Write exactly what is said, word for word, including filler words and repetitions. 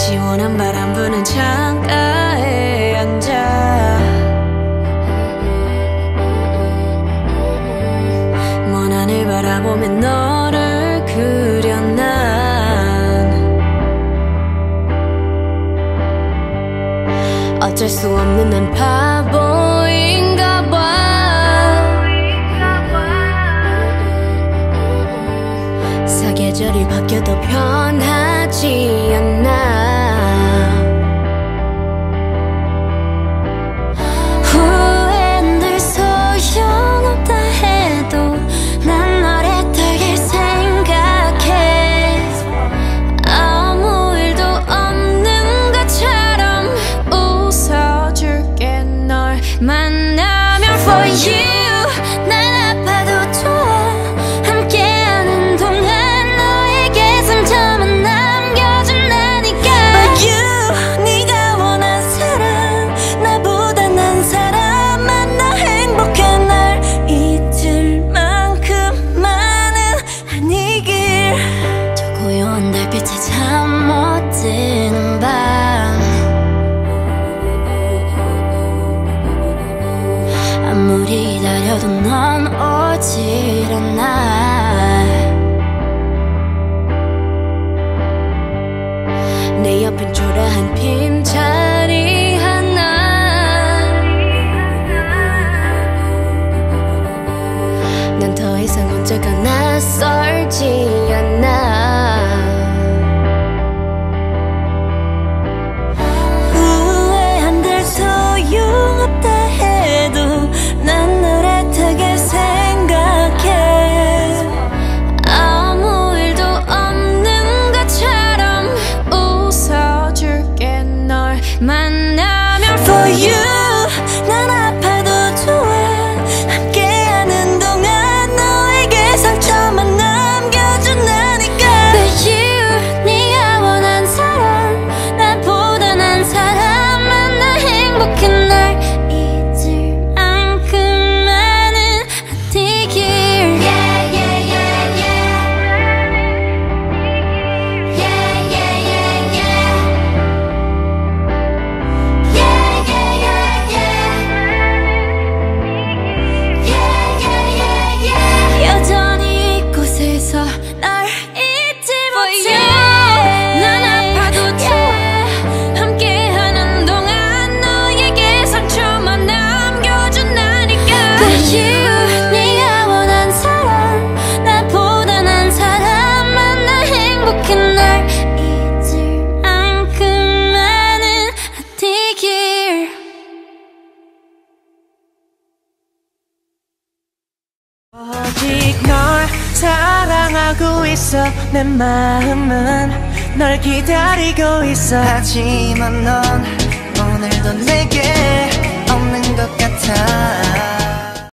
시원한 바람 부는 창가에 앉아 먼 하늘 바라보며 너를 그려 난 어쩔 수 없는 난 바보인가 봐. 사계절이 바뀌어도 변하지 않아. 후회는 늘 소용없다 해도 난 너를 되게 생각해. 아무 일도 없는 것처럼 웃어줄게. 널 만나면 for you 난 아파도 좋아. 함께하는 동안 너에게 상처만 남겨준다니까. But you 네가 원한 사람 나보다 난 사람만 나 행복한 날 잊을 만큼만은 아니길. 저 고요한 달빛에 잠 못 드는 밤 아무리 기다려도 넌 오질 않아. 내 옆엔 초라한 빈자리 하나. 난 더 이상 혼자가 낯설지 않아. 후회한들 소용없다 해도 난 너를 되게 생각해. 아무 일도 없는 것처럼 웃어줄게. 널 만나면 for you 난 아파도 좋아. 함께하는 동안 너에게 상처만 남겨준다니까. But you 네가 원한 사람 나보다 난 사람만 나 행복한 날 잊을 만큼만은 아니길. Yeah yeah yeah yeah Yeah yeah yeah yeah Yeah yeah yeah yeah Yeah yeah yeah yeah 여전히 이곳에서 널 잊지 못해. 난 아파도 좋아. 함께하는 동안 너에게 상처만 남겨준다니까. But you 네가 원한 사람 나보다 난 사람만 나 행복한 날 잊을 만큼만은 아니길. 오직 널 사랑하고 있어. 내 마음은 널 기다리고 있어. 하지만 넌 오늘도 내게 없는 것 같아.